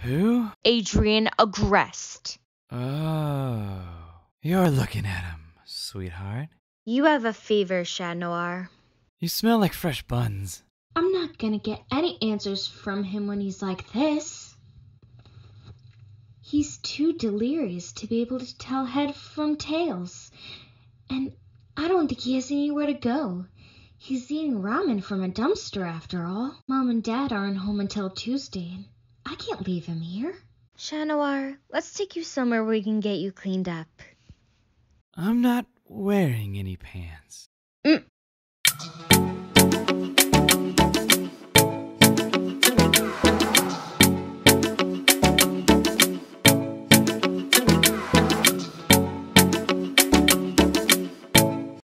Who? Adrian Agreste. Oh, you're looking at him, sweetheart. You have a fever, Chat Noir. You smell like fresh buns. I'm not gonna get any answers from him when he's like this. He's too delirious to be able to tell head from tails. And I don't think he has anywhere to go. He's eating ramen from a dumpster after all. Mom and Dad aren't home until Tuesday, and I can't leave him here. Chat Noir, let's take you somewhere where we can get you cleaned up. I'm not wearing any pants.